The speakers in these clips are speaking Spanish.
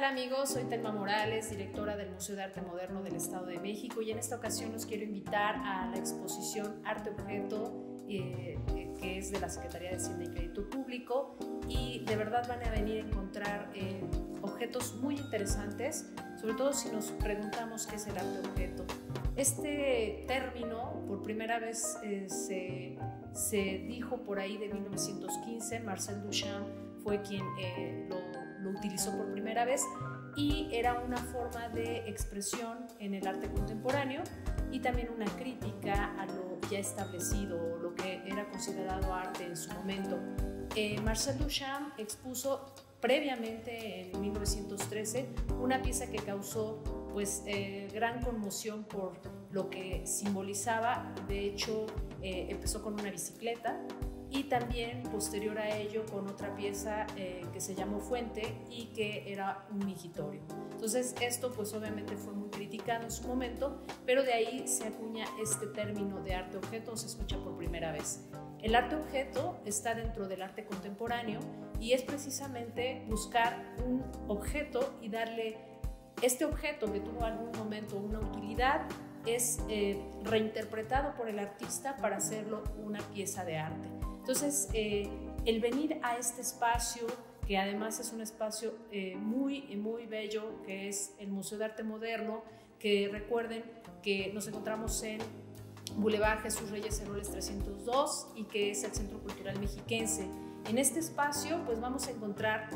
amigos? Soy Telma Morales, directora del Museo de Arte Moderno del Estado de México, y en esta ocasión los quiero invitar a la exposición Arte Objeto, que es de la Secretaría de Hacienda y Crédito Público, y de verdad van a venir a encontrar objetos muy interesantes, sobre todo si nos preguntamos qué es el arte objeto. Este término por primera vez se dijo por ahí de 1915. Marcel Duchamp fue quien lo utilizó por primera vez, y era una forma de expresión en el arte contemporáneo y también una crítica a lo ya establecido, lo que era considerado arte en su momento. Marcel Duchamp expuso previamente en 1913 una pieza que causó gran conmoción por lo que simbolizaba. De hecho, empezó con una bicicleta y también posterior a ello con otra pieza que se llamó Fuente y que era un migitorio. Entonces esto obviamente fue muy criticado en su momento, pero de ahí se acuña este término de arte objeto, se escucha por primera vez. El arte objeto está dentro del arte contemporáneo y es precisamente buscar un objeto y darle este objeto que tuvo en algún momento una utilidad, es reinterpretado por el artista para hacerlo una pieza de arte. Entonces, el venir a este espacio, que además es un espacio muy bello, que es el Museo de Arte Moderno, que recuerden que nos encontramos en Boulevard Jesús Reyes Heroles 302 y que es el Centro Cultural Mexiquense. En este espacio vamos a encontrar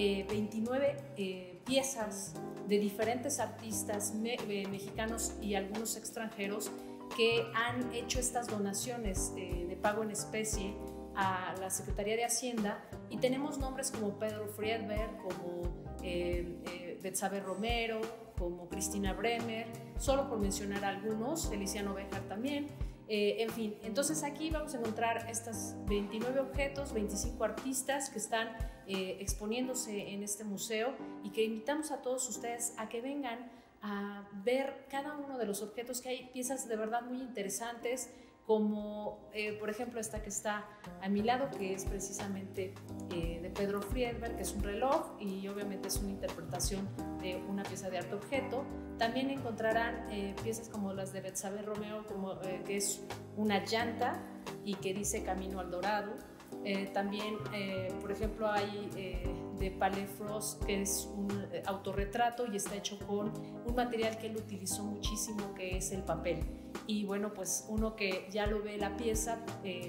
29 piezas de diferentes artistas mexicanos y algunos extranjeros que han hecho estas donaciones de pago en especie a la Secretaría de Hacienda, y tenemos nombres como Pedro Friedberg, como Betsabe Romero, como Cristina Bremer, solo por mencionar algunos, Feliciano Béjar también. En fin, entonces aquí vamos a encontrar estos 29 objetos, 25 artistas que están exponiéndose en este museo, y que invitamos a todos ustedes a que vengan a ver cada uno de los objetos, que hay piezas de verdad muy interesantes, como por ejemplo esta que está a mi lado, que es precisamente de Pedro Friedberg, que es un reloj y obviamente es una interpretación de una pieza de arte objeto. También encontrarán piezas como las de Betsabe Romero, que es una llanta y que dice Camino al Dorado. También, por ejemplo, hay de Palais Frost, que es un autorretrato y está hecho con un material que él utilizó muchísimo, que es el papel. Y bueno, uno que ya lo ve la pieza,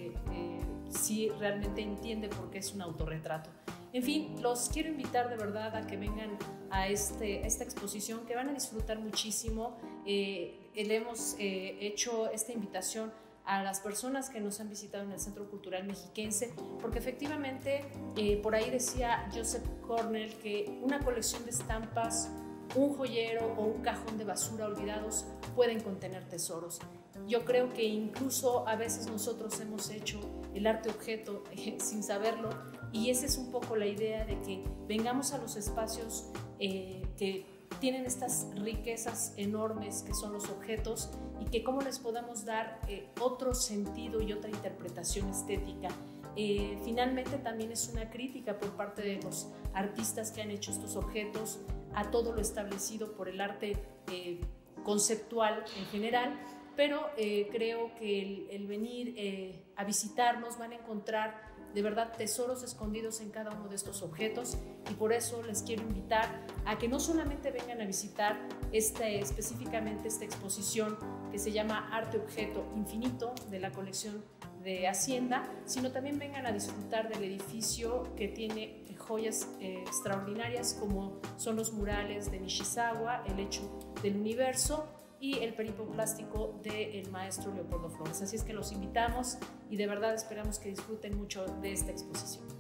sí realmente entiende por qué es un autorretrato. En fin, los quiero invitar de verdad a que vengan a esta exposición, que van a disfrutar muchísimo. Le hemos hecho esta invitación a las personas que nos han visitado en el Centro Cultural Mexiquense, porque efectivamente por ahí decía Joseph Cornell que una colección de estampas, un joyero o un cajón de basura olvidados pueden contener tesoros. Yo creo que incluso a veces nosotros hemos hecho el arte objeto sin saberlo, y esa es un poco la idea de que vengamos a los espacios que tienen estas riquezas enormes que son los objetos, y que cómo les podamos dar otro sentido y otra interpretación estética. Finalmente también es una crítica por parte de los artistas que han hecho estos objetos a todo lo establecido por el arte conceptual en general, pero creo que el venir a visitarnos van a encontrar de verdad tesoros escondidos en cada uno de estos objetos, y por eso les quiero invitar a que no solamente vengan a visitar específicamente esta exposición que se llama Arte Objeto Infinito de la colección de Hacienda, sino también vengan a disfrutar del edificio, que tiene joyas extraordinarias como son los murales de Nishizawa, El Hecho del Universo y el peripoplástico del maestro Leopoldo Flores. Así es que los invitamos y de verdad esperamos que disfruten mucho de esta exposición.